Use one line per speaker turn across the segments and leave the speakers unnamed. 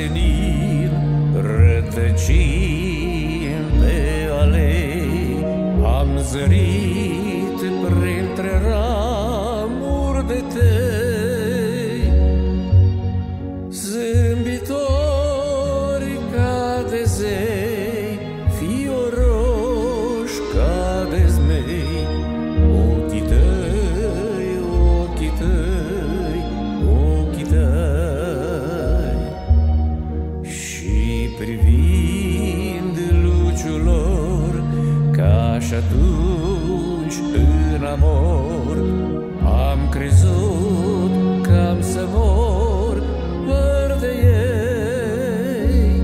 senin, rătăcim pe alei. Am zărit printre ramuri de tei, zâmbitori ca de zei, fioroși ca de zmei. Ochii tăi, ochii tăi, ochii tăi. Și privind luciul lor, ca și atunci în amor, am crezut că am să mor fără de ei.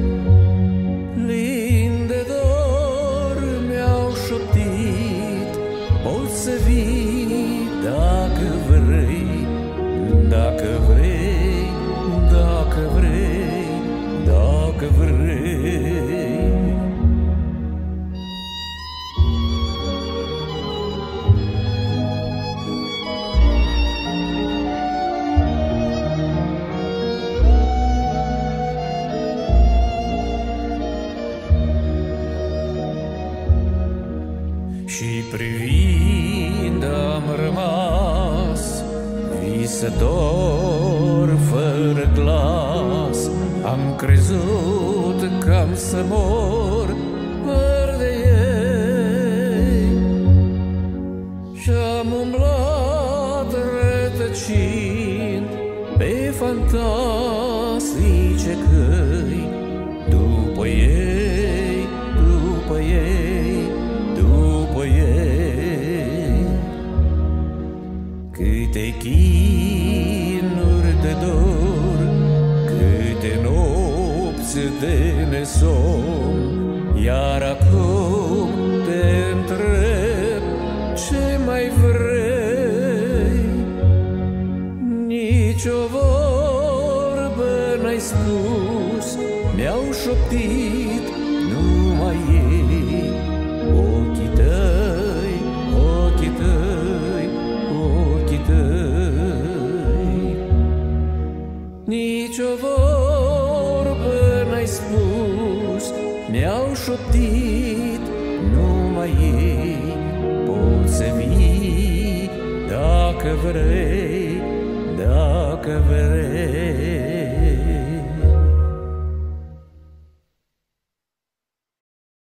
Lin de dor mi-au șoptit, poți să vii dacă vrei, dacă vrei, dacă vrei, dacă vrei. Și privind am rămas visător fără glas. Am crezut că am să mor fără de ei. Și-am umblat rătăcind pe fantastice căi, după ei, după ei, după ei. Câte chinuri de dor, câte nopți de nesom, iar acum te întreb ce mai vrei. Nici o vorbă n-ai spus, mi-au șoptit numai ei. Ochii tăi, ochii tăi, ochii tăi. Nici o vorbă n-ai spus, mi-au șoptit numai ei. Poți să vii dacă vrei, dacă vrei.